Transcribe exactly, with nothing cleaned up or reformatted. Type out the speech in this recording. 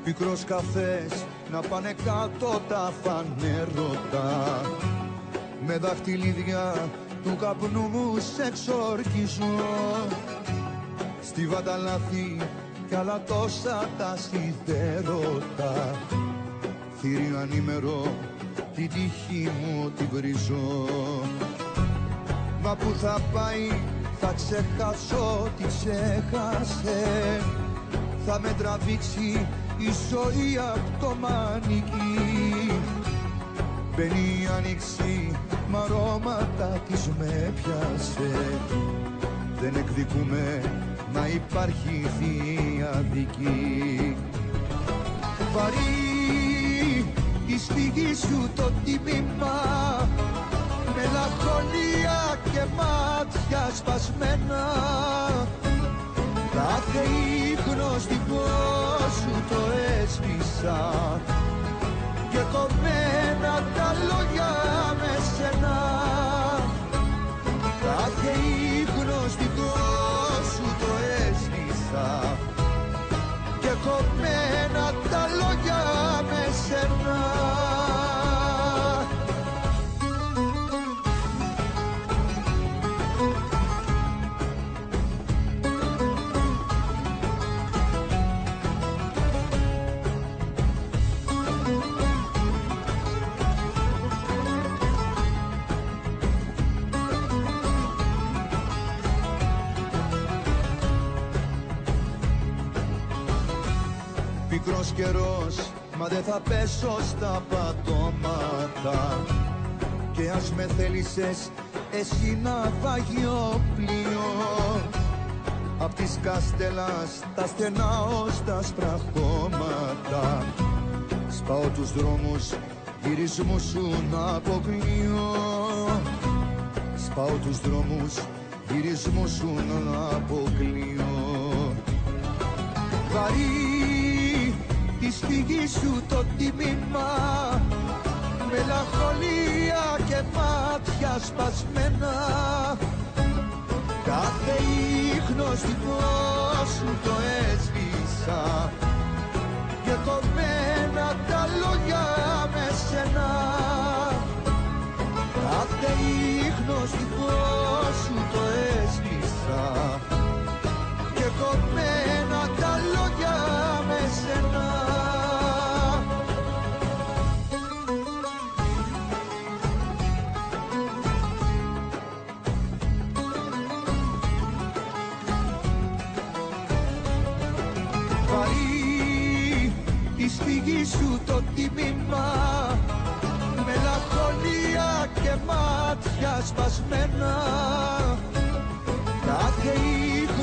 Πικρός καφές να πάνε κάτω τα φανέρωτα, με δαχτυλίδια του καπνού μου σε εξορκίζω. Στη βανταλάθη κι άλλα τόσα τα σιδέρωτα, θηρίο ανήμερο την τύχη μου την βρίζω. Μα που θα πάει θα ξεχάσω τι ξέχασε, θα με τραβήξει η ζωή απ' το μανίκι. Μπαίνει η άνοιξη, μ' αρώματα της με πιάσε. Δεν εκδικούμε, μα υπάρχει διαδική. Βαρύ τη στιγή σου το τίμημα, μελαγχολία και μάτια σπασμένα. Κάθε ίχνος δικό σου το έσβησα και κομμένα τα λόγια με σένα. Κάθε ίχνος δικό σου το έσβησα και κομμένα τα λόγια με σένα. Πικρός καιρός, μα δεν θα πέσω στα πατώματα, και ας με θέλησες εσύ να βαγιό πλοίο, απ' της Καστέλας τα στενά ως τα σπραχώματα. Σπάω τους δρόμους γυρισμού σου να αποκλείω, σπάω τους δρόμους γυρισμού σου να αποκλείω. Βαρύ της φυγής σου το τίμημα, μελαγχολία και μάτια σπασμένα. Κάθε ίχνος δικό σου το έσβησα και κομμένα τα λόγια με σένα. Κάθε ίχνος δικό σου το έσβησα και κομμένα τα λόγια με σένα. Βαρύ της φυγής σου το τίμημα, μελαγχολία και μάτια σπασμένα. Κάθε